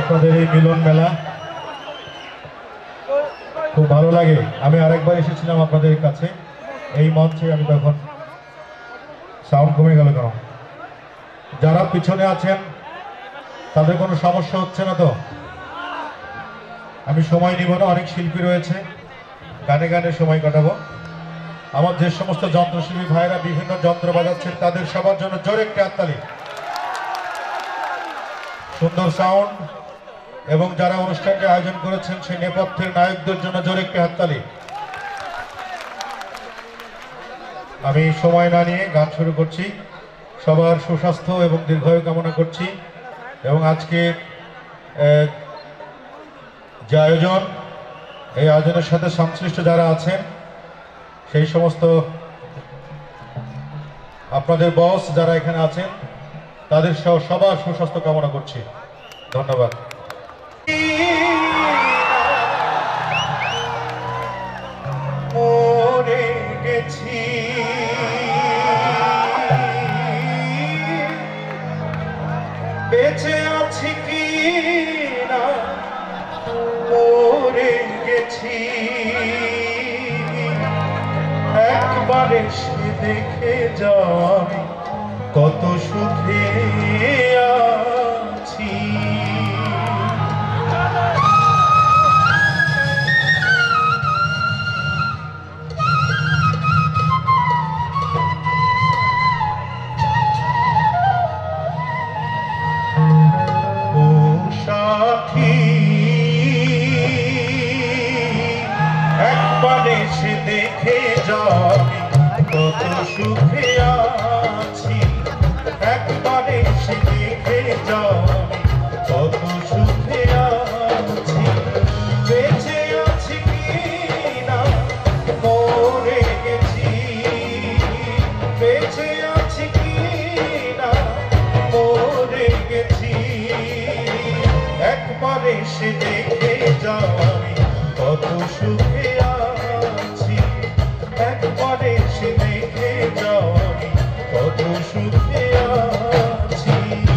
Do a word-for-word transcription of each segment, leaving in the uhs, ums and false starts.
আপনাদের এই মিলন মেলা খুব ভালো লাগে। আমি আরেকবার এসেছিলাম আপনাদের কাছে এই মঞ্চে, আমি তখন সাউন্ড কমে গেল কেন? যারা পিছনে আছেন তাদের কোনো সমস্যা হচ্ছে না তো? আমি সময় নিব না, অনেক শিল্পী রয়েছে, গানে গানে সময় কাটাবো। আমার যে সমস্ত যন্ত্রশিল্পী ভাইরা বিভিন্ন যন্ত্র বাজাচ্ছেন তাদের সবার জন্য জোরে একটি হাততালি। সুন্দর সাউন্ড এবং যারা অনুষ্ঠানটি আয়োজন করেছেন সেই নেপথ্যের নায়কদের জন্য জোরে একটি হাততালি। আমি সময় না নিয়ে গান শুরু করছি। সবার সুস্বাস্থ্য এবং দীর্ঘায়ু কামনা করছি এবং আজকে যে আয়োজন, এই আয়োজনের সাথে সংশ্লিষ্ট যারা আছেন সেই সমস্ত আপনাদের বস যারা এখানে আছেন তাদের সহ সবার সুস্বাস্থ্য কামনা করছি। ধন্যবাদ। মরে গেছি বেঁচে আছি কি না, মরে গেছি একবার এসে দেখে যাও কত সুখে আছি। ও সাথী একবার এসে দেখে যাও কত সুখে আছি, একবার এসে দেখে যাও কত সুখে আছি। বেঁচে আছি কি না, মরে গেছি, বেঁচে আছি কি না, মরে গেছি একবার এসে দেখে যাও কত সুখে আছি, একবার এসে দেখে যাও কত সুখে আছি।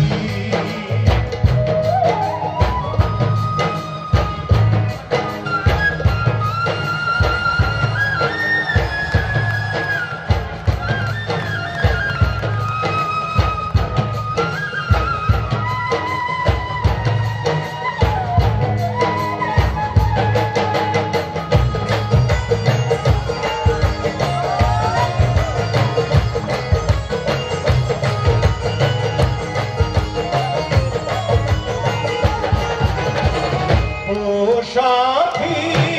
সাথী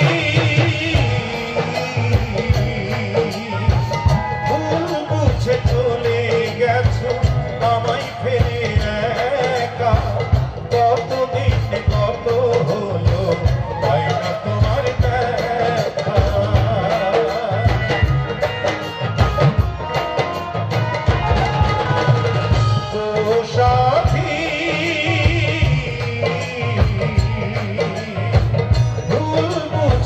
ভুল বুঝে চলে গেছো আমায় ফেলে একা, কতদিন কত হলো পাই না তোমার দেখা। ও সাথী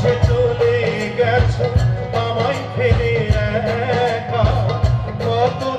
আমায় ফেলে একা, কত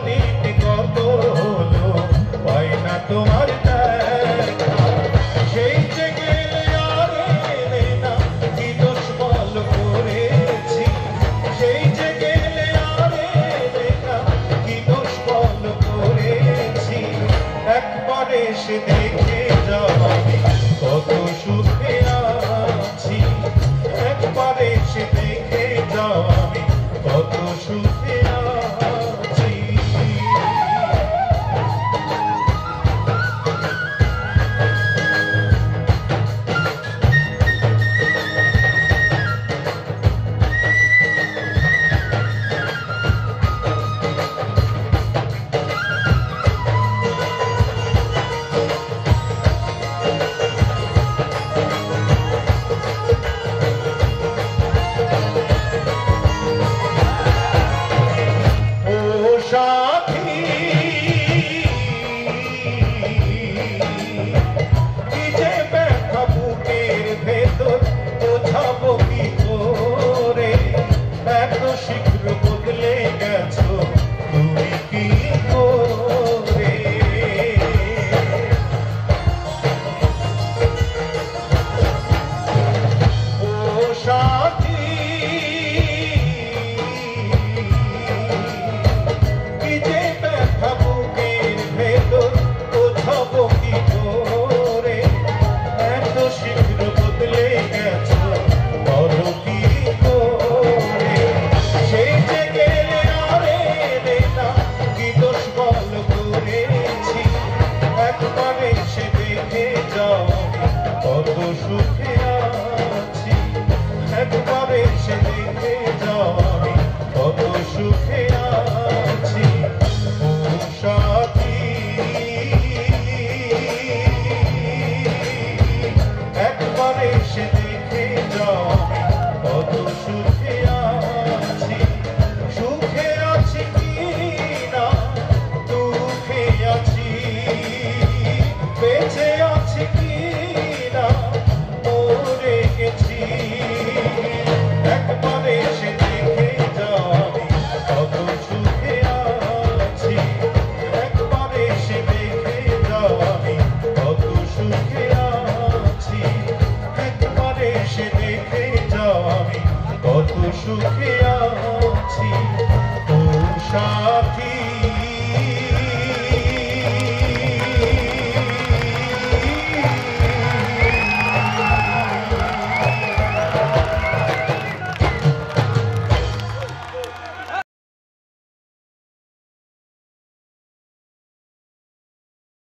বেঁচে আছে কি না মরে গেছি একবারে এসে দেখে যাবি কত সুখে আছি একবারে এসে দেখে যাবি কত সুখে আছি একবারে এসে দেখে যাবি কত সুখে